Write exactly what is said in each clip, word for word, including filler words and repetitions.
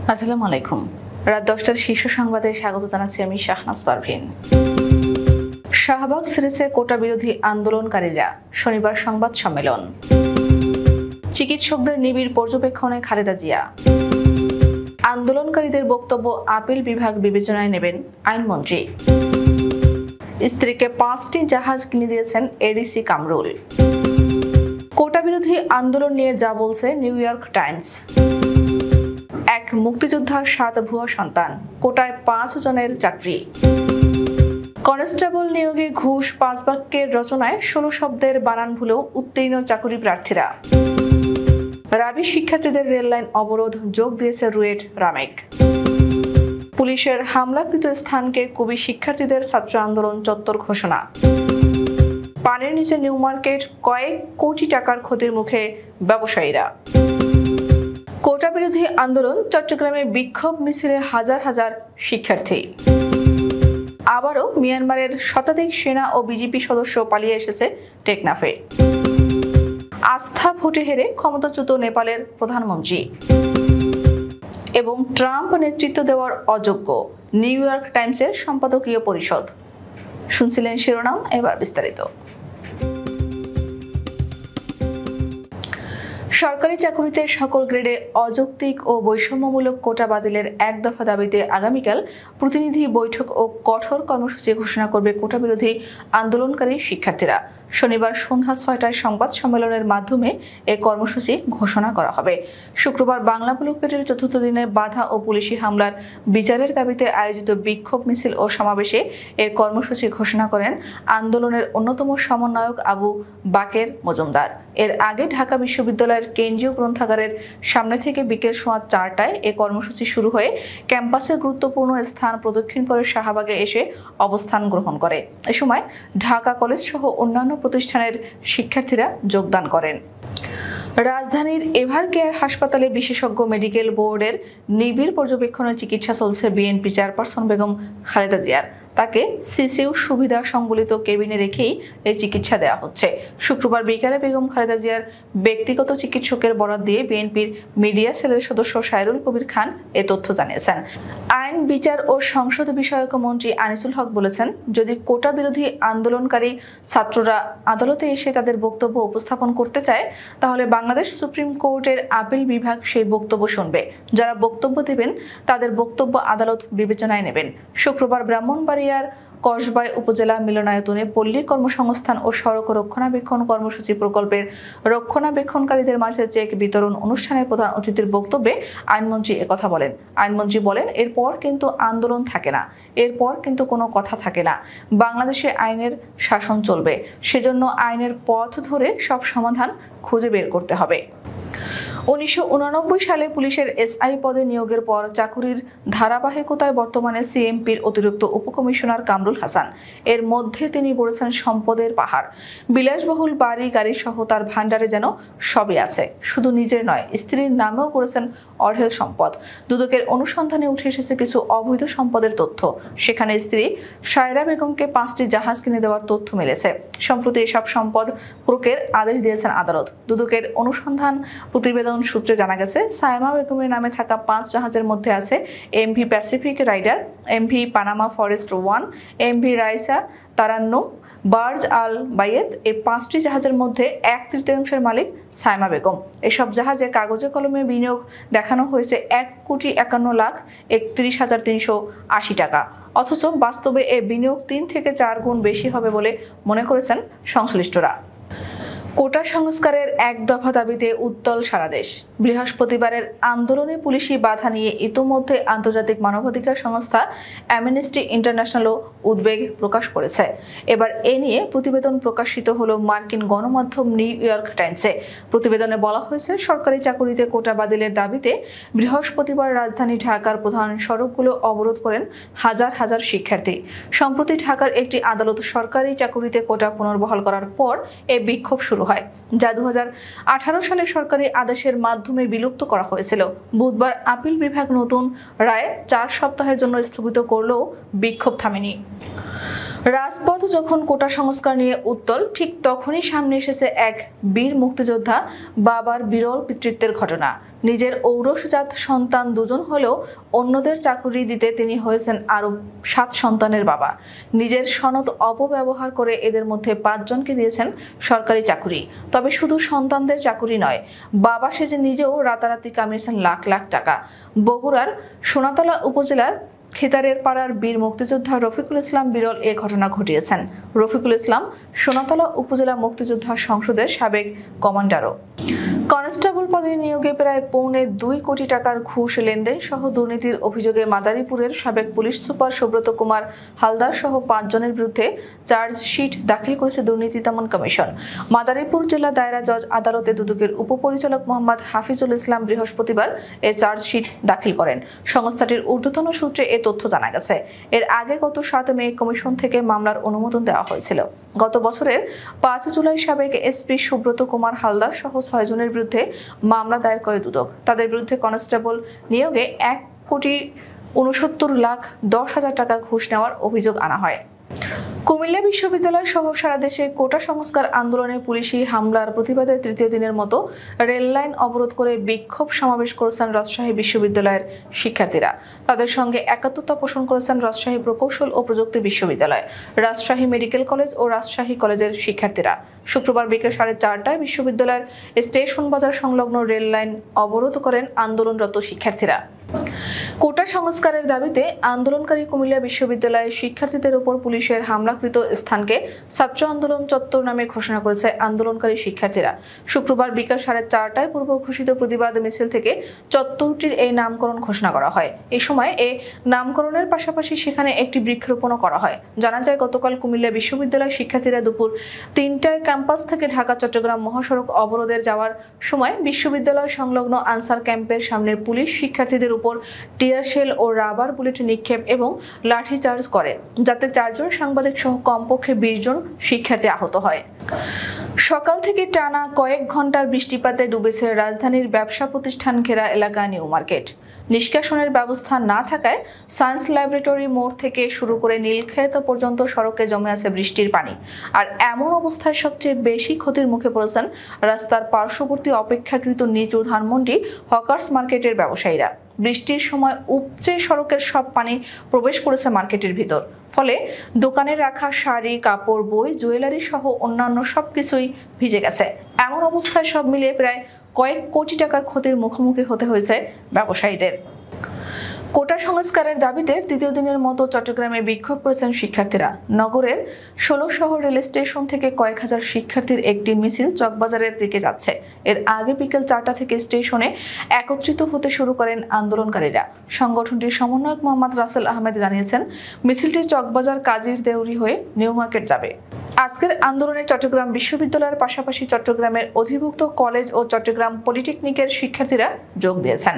আসসালামু আলাইকুম। রাত দশটার শীর্ষ সংবাদে স্বাগত জানাচ্ছি আমি শাহনাজ পারভীন। শাহবাগ ছেড়েছে কোটা বিরোধী আন্দোলনকারীরা, শনিবার সংবাদ সম্মেলন। চিকিৎসকদের নিবিড় পর্যবেক্ষণে খালেদা জিয়া। আন্দোলনকারীদের বক্তব্য আপিল বিভাগ বিবেচনায় নেবেন আইনমন্ত্রী। স্ত্রীকে পাঁচটি জাহাজ কিনে দিয়েছেন এডিসি কামরুল। কোটা বিরোধী আন্দোলন নিয়ে যা বলছে নিউ ইয়র্ক টাইমস। এক মুক্তিযোদ্ধার সাত ভুয়া সন্তান, কোটায় পাঁচ জনের চাকরি। কনস্টেবল নিয়োগে ঘুষ, পাঁচ বাক্যের রচনায় ষোলো শব্দের বানান ভুলেও উত্তীর্ণ চাকরি প্রার্থীরা। রাবি শিক্ষার্থীদের রেললাইন অবরোধ, যোগ দিয়েছে রুয়েট রামেক। পুলিশের হামলাকৃত স্থানকে কবি শিক্ষার্থীদের ছাত্র আন্দোলন চত্বর ঘোষণা। পানির নিচে নিউ মার্কেট, কয়েক কোটি টাকার ক্ষতির মুখে ব্যবসায়ীরা। কোটা বিরোধী আন্দোলন, চট্টগ্রামে বিক্ষোভ মিছিলে হাজার হাজার শিক্ষার্থী। আবারও মিয়ানমারের শতাধিক সেনা ও বিজেপি সদস্য পালিয়ে এসেছে টেকনাফে। আস্থা ভোটে হেরে ক্ষমতাচ্যুত নেপালের প্রধানমন্ত্রী এবং ট্রাম্প নেতৃত্ব দেওয়ার অযোগ্য, নিউ ইয়র্ক টাইমসের সম্পাদকীয় পরিষদ। শুনছিলেন শিরোনাম, এবার বিস্তারিত। সরকারি চাকুরিতে সকল গ্রেডে অযৌক্তিক ও বৈষম্যমূলক কোটা বাতিলের এক দফা দাবিতে আগামীকাল প্রতিনিধি বৈঠক ও কঠোর কর্মসূচি ঘোষণা করবে কোটা বিরোধী আন্দোলনকারী শিক্ষার্থীরা। শনিবার সন্ধ্যা ছয়টায় সংবাদ সম্মেলনের মাধ্যমে এ কর্মসূচি ঘোষণা করা হবে। শুক্রবার বাংলা ব্লকেটের চতুর্থ দিনে বাধা ও পুলিশি হামলার বিচারের দাবিতে আয়োজিত বিক্ষোভ মিছিল ও সমাবেশে এ কর্মসূচি ঘোষণা করেন আন্দোলনের অন্যতম সমন্বয়ক আবু বাকের মজুমদার। এর আগে ঢাকা বিশ্ববিদ্যালয়ের কেন্দ্রীয় গ্রন্থাগারের সামনে থেকে বিকেল সোয়া চারটায় এ কর্মসূচি শুরু হয়ে ক্যাম্পাসের গুরুত্বপূর্ণ স্থান প্রদক্ষিণ করে শাহবাগে এসে অবস্থান গ্রহণ করে। এ সময় ঢাকা কলেজ সহ অন্যান্য প্রতিষ্ঠানের শিক্ষার্থীরা যোগদান করেন। রাজধানীর এভার কেয়ার হাসপাতালে বিশেষজ্ঞ মেডিকেল বোর্ডের নিবিড় পর্যবেক্ষণে চিকিৎসা চলছে বিএনপি চেয়ারপারসন বেগম খালেদা জিয়ার। তাকে সিসিইউ সুবিধা সংবলিত কেবিনে রেখেই এই চিকিৎসা দেওয়া হচ্ছে। শুক্রবার বিকালে বেগম খালেদা জিয়ার ব্যক্তিগত চিকিৎসকের বরাত দিয়ে বিএনপির মিডিয়া সেলের সদস্য সাইরুল কবির খান এ তথ্য জানিয়েছেন। আইন, বিচার ও সংসদ বিষয়ক মন্ত্রী আনিসুল হক বলেছেন, যদি কোটা বিরোধী আন্দোলনকারী ছাত্ররা আদালতে এসে তাদের বক্তব্য উপস্থাপন করতে চায়, তাহলে বাংলাদেশ সুপ্রিম কোর্টের আপিল বিভাগ সেই বক্তব্য শুনবে। যারা বক্তব্য দেবেন তাদের বক্তব্য আদালত বিবেচনায় নেবেন। শুক্রবার ব্রাহ্মণবাড়িয়ার কসবায় উপজেলা মিলনায়তনে পল্লী কর্মসংস্থান ও সড়ক রক্ষণাবেক্ষণ কর্মসূচি প্রকল্পের রক্ষণাবেক্ষণকারীদের মাঝে চেক বিতরণ অনুষ্ঠানে প্রধান অতিথির বক্তব্যে আইনমন্ত্রী একথা বলেন। আইনমন্ত্রী বলেন, এরপর কিন্তু আন্দোলন থাকে না, এরপর কিন্তু কোনো কথা থাকে না। বাংলাদেশে আইনের শাসন চলবে, সেজন্য আইনের পথ ধরে সব সমাধান খুঁজে বের করতে হবে। উনিশশো উননব্বই সালে পুলিশের এসআই পদে নিয়োগের পর চাকুরির ধারাবাহিকতায় বর্তমানে সিএমপির অতিরিক্ত উপকমিশনার কামরুল হাসান। এর মধ্যে তিনি গড়েছেন সম্পদের পাহাড়। বিলাসবহুল বাড়ি গাড়ি সহ তার ভান্ডারে যেন সবই আছে। শুধু নিজের নয়, স্ত্রীর নামেও করেছেন অঢেল সম্পদ। দুদকের অনুসন্ধানে উঠে এসেছে কিছু অবৈধ সম্পদের তথ্য। সেখানে স্ত্রী সায়রা বেগমকে পাঁচটি জাহাজ কিনে দেওয়ার তথ্য মিলেছে। সম্প্রতি এসব সম্পদ ক্রোকের আদেশ দিয়েছেন আদালত। দুদকের অনুসন্ধান প্রতিবেদন সূত্রে জানা গেছে, সায়মা বেগমের নামে থাকা পাঁচ জাহাজের মধ্যে আছে MV Pacific Rider, MV Panama Forest One, MV Raisa Tarannum, barge Al Bayet. এই পাঁচটি জাহাজের মধ্যে এক তৃতীয়াংশের মালিক সায়মা বেগম। এসব জাহাজে কাগজে কলমে বিনিয়োগ দেখানো হয়েছে এক কোটি একান্ন লাখ একত্রিশ হাজার তিনশো আশি টাকা, অথচ বাস্তবে এ বিনিয়োগ তিন থেকে চার গুণ বেশি হবে বলে মনে করেছেন সংশ্লিষ্টরা। কোটা সংস্কারের এক দফা দাবিতে উত্তাল সারা দেশ। বৃহস্পতিবারের আন্দোলনে পুলিশি বাধা নিয়ে ইতোমধ্যে আন্তর্জাতিক মানবাধিকার সংস্থা অ্যামনেস্টি ইন্টারন্যাশনালও উদ্বেগ প্রকাশ করেছে। এবার এ নিয়ে প্রতিবেদন প্রকাশিত হলো মার্কিন গণমাধ্যম নিউ ইয়র্ক টাইমসে। প্রতিবেদনে বলা হয়েছে, সরকারি চাকুরিতে কোটা বাতিলের দাবিতে বৃহস্পতিবার রাজধানী ঢাকার প্রধান সড়কগুলো অবরোধ করেন হাজার হাজার শিক্ষার্থী। সম্প্রতি ঢাকার একটি আদালত সরকারি চাকুরিতে কোটা পুনর্বহাল করার পর এ বিক্ষোভ শুরু হয়, যা দু হাজার আঠারো সালে সরকারি আদেশের মাধ্যমে বিলুপ্ত করা হয়েছিল। বুধবার আপিল বিভাগ নতুন রায় চার সপ্তাহের জন্য স্থগিত করলেও বিক্ষোভ থামেনি। রাজপথ যখন কোটা সংস্কার নিয়ে উত্তল, ঠিক তখনই সামনে এসেছে এক বীর মুক্তিযোদ্ধা বাবার বিরল পিতৃত্বের ঘটনা। নিজের ঔরসজাত সন্তান দুজন হলেও অন্যদের চাকুরি দিতে তিনি হয়েছেন আরও সাত সন্তানের বাবা। নিজের সনদ অপব্যবহার করে এদের মধ্যে পাঁচজনকে দিয়েছেন সরকারি চাকুরি। তবে শুধু সন্তানদের চাকুরি নয়, বাবা সেজে নিজেও রাতারাতি কামিয়েছেন লাখ লাখ টাকা। বগুড়ার সোনাতলা উপজেলার খেতারের পাড়ার বীর মুক্তিযোদ্ধা রফিকুল ইসলাম বিরল এ ঘটনা ঘটিয়েছেন। রফিকুল ইসলাম সোনাতলা উপজেলা মুক্তিযোদ্ধা সংসদের সাবেক কমান্ডারও। কনস্টেবল পদে নিয়োগে প্রায় পৌনে দুই কোটি টাকার ঘুষ লেনদেন সহ দুর্নীতির অভিযোগে মাদারীপুরের সাবেক পুলিশ সুপার সুব্রত কুমার হালদার সহ পাঁচজনের বিরুদ্ধে চার্জশিট দাখিল করেছে দুর্নীতি দমন কমিশন। মাদারীপুর জেলা দায়রা জজ আদালতে দুদকের উপপরিচালক মোহাম্মদ হাফিজুল ইসলাম বৃহস্পতিবার এ চার্জশিট দাখিল করেন। সংস্থাটির ঊর্ধ্বতন সূত্রে এ তথ্য জানা গেছে। এর আগে গত সাত মে কমিশন থেকে মামলার অনুমোদন দেওয়া হয়েছিল। গত বছরের পাঁচ জুলাই সাবেক এসপি সুব্রত কুমার হালদার সহ ছয় জনের বিরুদ্ধে মামলা দায়ের করে দুদক। তাদের বিরুদ্ধে কনস্টেবল নিয়োগে এক কোটি উনসত্তর লাখ দশ হাজার টাকা ঘুষ নেওয়ার অভিযোগ আনা হয়। কুমিল্লা বিশ্ববিদ্যালয় সহ সারা দেশে কোটা সংস্কার আন্দোলনে পুলিশি হামলার প্রতিবাদে তৃতীয় দিনের মতো রেল লাইন অবরোধ করে বিক্ষোভ সমাবেশ করেছেন রাজশাহী বিশ্ববিদ্যালয়ের শিক্ষার্থীরা। তাদের সঙ্গে একাত্মতা পোষণ করেছেন রাজশাহী প্রকৌশল ও প্রযুক্তি বিশ্ববিদ্যালয়, রাজশাহী মেডিকেল কলেজ ও রাজশাহী কলেজের শিক্ষার্থীরা। শুক্রবার বিকেল সাড়ে চারটায় বিশ্ববিদ্যালয়ের স্টেশন বাজার সংলগ্ন রেল লাইন অবরোধ করেন আন্দোলনরত শিক্ষার্থীরা। কোটা সংস্কারের দাবিতে আন্দোলনকারী কুমিল্লা বিশ্ববিদ্যালয়ের শিক্ষার্থীদের উপর পুলিশের হামলাকৃত স্থানকে ছাত্র আন্দোলন চত্বর নামে ঘোষণা করেছে আন্দোলনকারী শিক্ষার্থীরা। শুক্রবার বিকাল সাড়ে চারটায় পূর্ব ঘোষিত প্রতিবাদ মিছিল থেকে চত্বরটির এই নামকরণ ঘোষণা করা হয়। এই সময় এ নামকরণের পাশাপাশি সেখানে একটি বৃক্ষরোপণও করা হয়। জানা যায়, গতকাল কুমিল্লা বিশ্ববিদ্যালয়ের শিক্ষার্থীরা দুপুর তিনটায় ক্যাম্পাস থেকে ঢাকা চট্টগ্রাম মহাসড়ক অবরোধের যাওয়ার সময় বিশ্ববিদ্যালয় সংলগ্ন আনসার ক্যাম্পের সামনে পুলিশ শিক্ষার্থীদের উপর টিয়ার শেল ও রাবার বুলেট নিক্ষেপ এবং লাঠিচার্জ করে, যাতে চারজন সাংবাদিক সহ কমপক্ষে বিশ জন শিক্ষার্থী আহত হয়। সকাল থেকে টানা কয়েক ঘন্টার বৃষ্টিপাতে ডুবেছে রাজধানীর ব্যবসা প্রতিষ্ঠান ঘেরা এলাকা নিউ মার্কেট। নিষ্কাশনের ব্যবস্থা না থাকায় সায়েন্স ল্যাবরেটরি মোড় থেকে শুরু করে নীলক্ষেত পর্যন্ত সড়কে জমে আছে বৃষ্টির পানি। আর এমন অবস্থায় সবচেয়ে বেশি ক্ষতির মুখে পড়েছেন রাস্তার পার্শ্ববর্তী অপেক্ষাকৃত নিচু ধানমন্ডি হকার্স মার্কেটের ব্যবসায়ীরা। বৃষ্টির সময় উপচে সড়কের সব পানি প্রবেশ করেছে মার্কেটের ভিতর। ফলে দোকানে রাখা শাড়ি, কাপড়, বই, জুয়েলারি সহ অন্যান্য সবকিছুই ভিজে গেছে। এমন অবস্থায় সব মিলিয়ে প্রায় কয়েক কোটি টাকার ক্ষতির মুখোমুখি হতে হয়েছে ব্যবসায়ীদের। কোটা সংস্কারের দাবিতে তৃতীয় দিনের মতো চট্টগ্রামে বিক্ষোভ করেছেন শিক্ষার্থীরা। নগরের ষোলো শহর রেল স্টেশন থেকে কয়েক হাজার শিক্ষার্থীর একটি মিছিল চকবাজারের দিকে যাচ্ছে। এর আগে বিকেল চারটা থেকে স্টেশনে একত্রিত হতে শুরু করেন আন্দোলনকারীরা। সংগঠনটির সমন্বয়ক মোহাম্মদ রাসেল আহমেদ জানিয়েছেন, মিছিলটি চকবাজার কাজীর দেউরি হয়ে নিউ মার্কেট যাবে। আজকের আন্দোলনে চট্টগ্রাম বিশ্ববিদ্যালয়ের পাশাপাশি চট্টগ্রামের অধিভুক্ত কলেজ ও চট্টগ্রাম পলিটেকনিকের শিক্ষার্থীরা যোগ দিয়েছেন।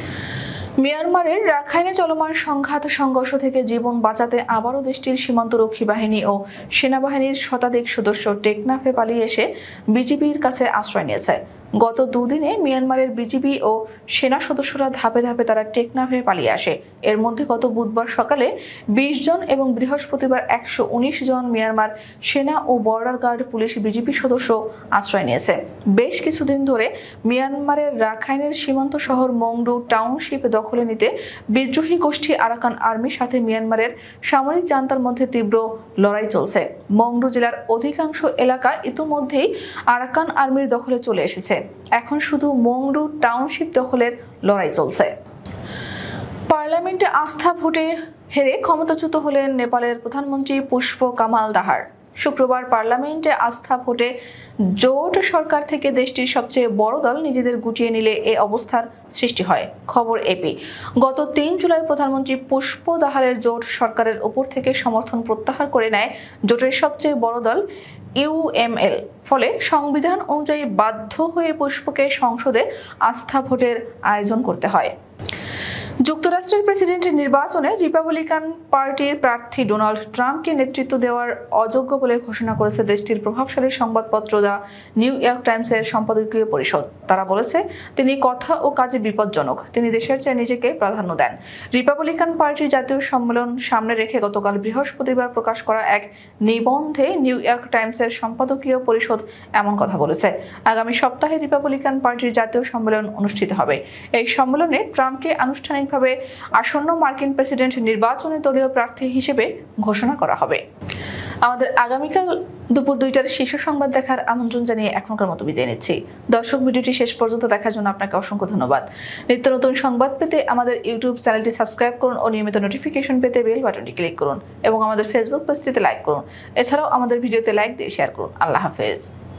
মিয়ানমারের রাখাইনে চলমান সংঘাত সংঘর্ষ থেকে জীবন বাঁচাতে আবারও দেশটির সীমান্তরক্ষী বাহিনী ও সেনাবাহিনীর শতাধিক সদস্য টেকনাফে পালিয়ে এসে বিজিবির কাছে আশ্রয় নিয়েছে। গত দুদিনে মিয়ানমারের বিজিবি ও সেনা সদস্যরা ধাপে ধাপে তারা টেকনাফে পালিয়ে আসে। এর মধ্যে গত বুধবার সকালে বিশ জন এবং বৃহস্পতিবার একশো উনিশ জন মিয়ানমার সেনা ও বর্ডার গার্ড পুলিশ বিজিবি সদস্য আশ্রয় নিয়েছে। বেশ কিছুদিন ধরে মিয়ানমারের রাখাইনের সীমান্ত শহর মংডু টাউনশিপ দখলে নিতে বিদ্রোহী গোষ্ঠী আরাকান আর্মির সাথে মিয়ানমারের সামরিক জান্তার মধ্যে তীব্র লড়াই চলছে। মংডু জেলার অধিকাংশ এলাকা ইতিমধ্যেই আরাকান আর্মির দখলে চলে এসেছে। এখন শুধু মংডু টাউনশিপ দখলের লড়াই চলছে। পার্লামেন্টে আস্থা ভোটে হেরে ক্ষমতাচ্যুত হলেন নেপালের প্রধানমন্ত্রী পুষ্প কামাল দাহার। শুক্রবার পার্লামেন্টে আস্থা ভোটে জোট সরকার থেকে দেশটির সবচেয়ে বড় দল নিজেদের গুটিয়ে নিলে এই অবস্থার সৃষ্টি হয়। খবর এপি। গত তিন জুলাই প্রধানমন্ত্রী পুষ্প দাহারের জোট সরকারের উপর থেকে সমর্থন প্রত্যাহার করে নেয় জোটের সবচেয়ে বড় দল ইউএমএল। ফলে সংবিধান অনুযায়ী বাধ্য হয়ে পুষ্পকে সংসদে আস্থা ভোটের আয়োজন করতে হয়। যুক্তরাষ্ট্রের প্রেসিডেন্ট নির্বাচনে রিপাবলিকান পার্টির প্রার্থী ডোনাল্ড ট্রাম্পকে নেতৃত্ব দেওয়ার অযোগ্য বলে ঘোষণা করেছে দেশটির প্রভাবশালী সংবাদপত্র দ্য নিউ ইয়র্ক টাইমসের সম্পাদকীয় পরিষদ। তারা বলেছে তিনি কথা ও কাজে বিপজ্জনক, তিনি দেশের চেয়ে নিজেকে প্রাধান্য দেন। রিপাবলিকান পার্টির জাতীয় সম্মেলন সামনে রেখে গতকাল বৃহস্পতিবার প্রকাশ করা এক নিবন্ধে নিউ ইয়র্ক টাইমসের সম্পাদকীয় পরিষদ এমন কথা বলেছে। আগামী সপ্তাহে রিপাবলিকান পার্টির জাতীয় সম্মেলন অনুষ্ঠিত হবে। এই সম্মেলনে ট্রাম্পকে আনুষ্ঠানিক ভাবে আসন্ন মার্কিন প্রেসিডেন্ট নির্বাচনে দলীয় প্রার্থী হিসেবে ঘোষণা করা হবে। আমাদের আগামীকাল দুপুর দুইটার শীর্ষ সংবাদ দেখার আমন্ত্রণ জানিয়ে এখনকার মতো বিদায় নিচ্ছি। দর্শক, ভিডিওটি শেষ পর্যন্ত দেখার জন্য আপনাকে অসংখ্য ধন্যবাদ। নিত্য নতুন সংবাদ পেতে আমাদের ইউটিউব চ্যানেলটি সাবস্ক্রাইব করুন ও নিয়মিত নোটিফিকেশন পেতে বেল বাটনটি ক্লিক করুন এবং আমাদের ফেসবুক পেজটিতে লাইক করুন। এছাড়াও আমাদের ভিডিওতে লাইক দিয়ে শেয়ার করুন। আল্লাহ হাফেজ।